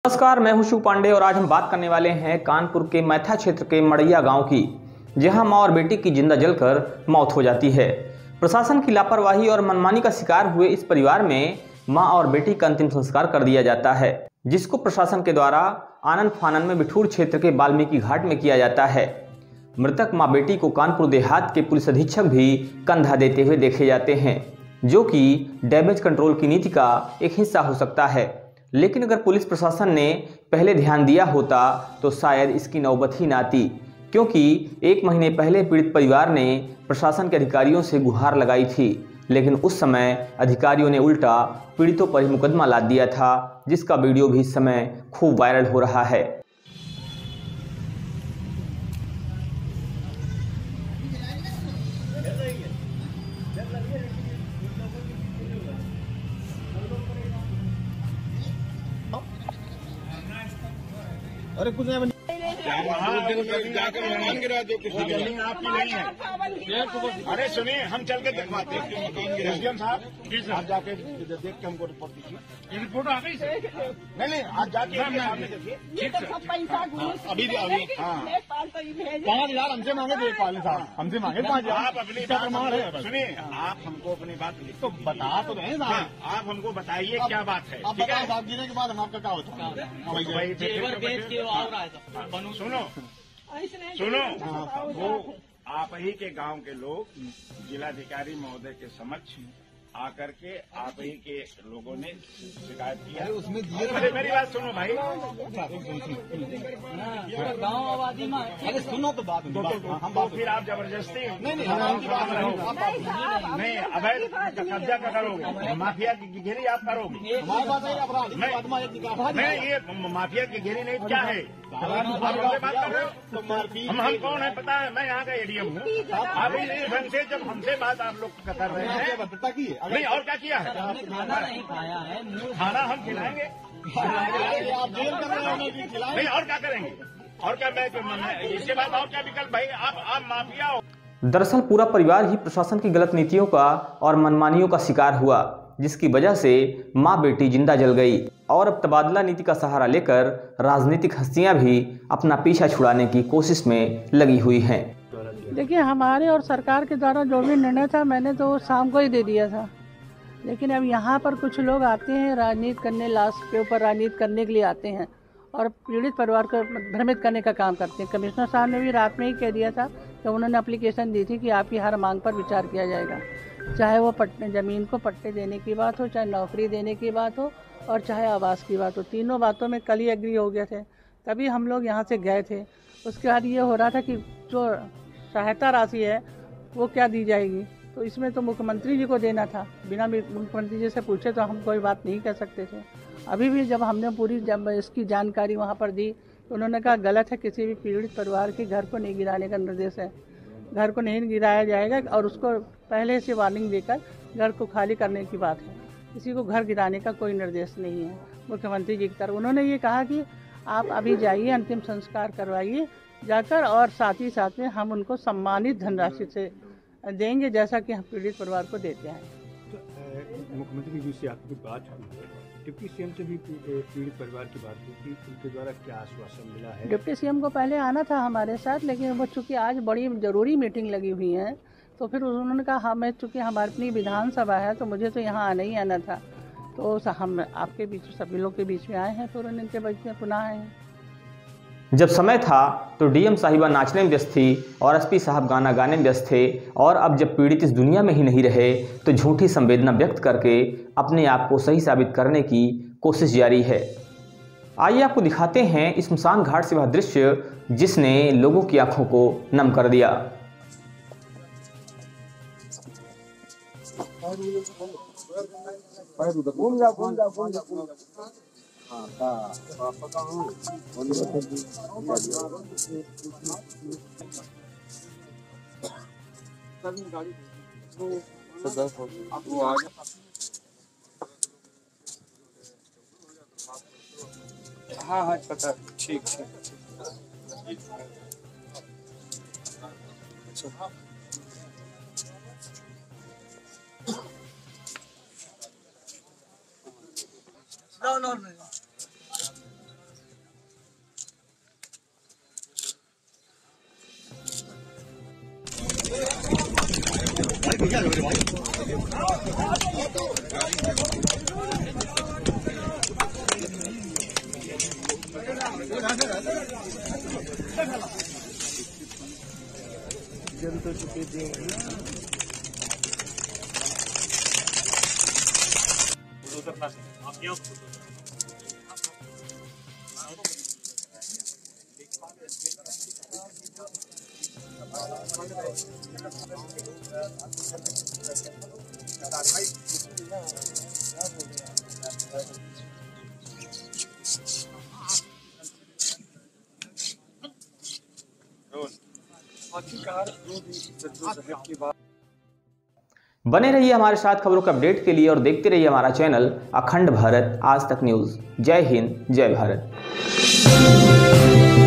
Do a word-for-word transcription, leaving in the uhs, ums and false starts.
नमस्कार, मैं हूं शिव पांडे और आज हम बात करने वाले हैं कानपुर के मैथा क्षेत्र के मड़ैया गांव की, जहां मां और बेटी की जिंदा जलकर मौत हो जाती है। प्रशासन की लापरवाही और मनमानी का शिकार हुए इस परिवार में मां और बेटी का अंतिम संस्कार कर दिया जाता है, जिसको प्रशासन के द्वारा आनन फानन में बिठूर क्षेत्र के वाल्मीकि घाट में किया जाता है। मृतक मां बेटी को कानपुर देहात के पुलिस अधीक्षक भी कंधा देते हुए देखे जाते हैं, जो कि डैमेज कंट्रोल की नीति का एक हिस्सा हो सकता है। लेकिन अगर पुलिस प्रशासन ने पहले ध्यान दिया होता तो शायद इसकी नौबत ही ना आती, क्योंकि एक महीने पहले पीड़ित परिवार ने प्रशासन के अधिकारियों से गुहार लगाई थी, लेकिन उस समय अधिकारियों ने उल्टा पीड़ितों पर ही मुकदमा लाद दिया था, जिसका वीडियो भी इस समय खूब वायरल हो रहा है। अरे कुछ नहीं जाकर मकान गिरा दो, किसी जमीन आपकी नहीं है। अरे सुनिए, हम चल के दिखवाते हैं एसडीएम साहब, आप जाके देख के हमको रिपोर्ट दीजिए। रिपोर्ट आ गई? नहीं नहीं, आप जाके अभी अभी हाँ पाँच हजार हमसे मांगे थे पाले साहब, हमसे मांगे पाँच हजार। आप अपनी प्रमाण है, सुनिए आप हमको अपनी बात तो बता तो रहे साहब, आप हमको बताइए क्या बात है। ठीक है, बात गिरने के बाद हम आपका क्या होता है। सुनो सुनो, वो आप ही के गांव के लोग जिलाधिकारी महोदय के समक्ष आकर के आप ही के लोगों ने शिकायत किया। उसमें अरे मेरी बात सुनो भाई, गाँव आबादी में अरे सुनो तो बात तो, तो, तो, तो फिर आप जबरदस्ती नहीं नहीं नहीं अवैध कब्जा का करोगे, माफिया की घेरी आप करोगे। नहीं ये माफिया की घेरी नहीं, क्या है आप हमसे बात कर रहे हो? हम हम कौन है पता है? मैं यहाँ का एडीएम हूँ। आप इस ढंग से जब हमसे बात आप लोग कर रहे हैं, बता की नहीं और क्या किया है? खाना नहीं खाया है, खाना हम खिलाएंगे। आप जेल कर रहे हो, नहीं और क्या करेंगे? और क्या मैं इसके बाद और क्या विकल्प भाई? आप आप माफिया हो। दरअसल पूरा परिवार ही प्रशासन की गलत नीतियों का और मनमानियों का शिकार हुआ, जिसकी वजह से मां बेटी जिंदा जल गई और अब तबादला नीति का सहारा लेकर राजनीतिक हस्तियां भी अपना पीछा छुड़ाने की कोशिश में लगी हुई हैं। देखिए, हमारे और सरकार के द्वारा जो भी निर्णय था मैंने तो शाम को ही दे दिया था, लेकिन अब यहाँ पर कुछ लोग आते हैं राजनीति करने, लाश के ऊपर राजनीति करने के लिए आते हैं और पीड़ित परिवार को भ्रमित करने का काम करते हैं। कमिश्नर साहब ने भी रात में ही कह दिया था कि उन्होंने एप्लीकेशन दी थी कि आपकी हर मांग पर विचार किया जाएगा, चाहे वो पट्टे ज़मीन को पट्टे देने की बात हो, चाहे नौकरी देने की बात हो और चाहे आवास की बात हो। तीनों बातों में कल ही एग्री हो गए थे, तभी हम लोग यहाँ से गए थे। उसके बाद ये हो रहा था कि जो सहायता राशि है वो क्या दी जाएगी, तो इसमें तो मुख्यमंत्री जी को देना था। बिना मुख्यमंत्री जी से पूछे तो हम कोई बात नहीं कर सकते थे। अभी भी जब हमने पूरी जब इसकी जानकारी वहाँ पर दी तो उन्होंने कहा गलत है, किसी भी पीड़ित परिवार के घर को नहीं गिराने का निर्देश है, घर को नहीं गिराया जाएगा और उसको पहले से वार्निंग देकर घर को खाली करने की बात है। किसी को घर गिराने का कोई निर्देश नहीं है मुख्यमंत्री जी की तरफ। उन्होंने ये कहा कि आप अभी जाइए, अंतिम संस्कार करवाइए जाकर, और साथ ही साथ में हम उनको सम्मानित धनराशि से देंगे जैसा कि हम पीड़ित परिवार को देते हैं। तो मुख्यमंत्री जी से आपकी बात हुई, डिप्टी सीएम से भी पीड़ित परिवार की बात हुई थी, उनके द्वारा क्या आश्वासन मिला है? डिप्टी सीएम को पहले आना था हमारे साथ, लेकिन वो चूँकि आज बड़ी ज़रूरी मीटिंग लगी हुई है तो फिर उन्होंने कहा हाँ मैं चूँकि हमारी अपनी विधानसभा है तो मुझे तो यहाँ आना ही आना था, तो हम आपके बीच सभी लोग के बीच में आए हैं, फिर उनके बीच में पुनः आए हैं। जब समय था तो डीएम साहिबा नाचने में व्यस्त थी और एसपी साहब गाना गाने में व्यस्त थे, और अब जब पीड़ित इस दुनिया में ही नहीं रहे तो झूठी संवेदना व्यक्त करके अपने आप को सही साबित करने की कोशिश जारी है। आइए आपको दिखाते हैं इस स्मशान घाट से वह दृश्य जिसने लोगों की आंखों को नम कर दिया। हाँ हाँ पता, ठीक ठीक। No, no, no. बने रहिए हमारे साथ खबरों के अपडेट के लिए और देखते रहिए हमारा चैनल अखंड भारत आज तक न्यूज़। जय हिंद, जय भारत।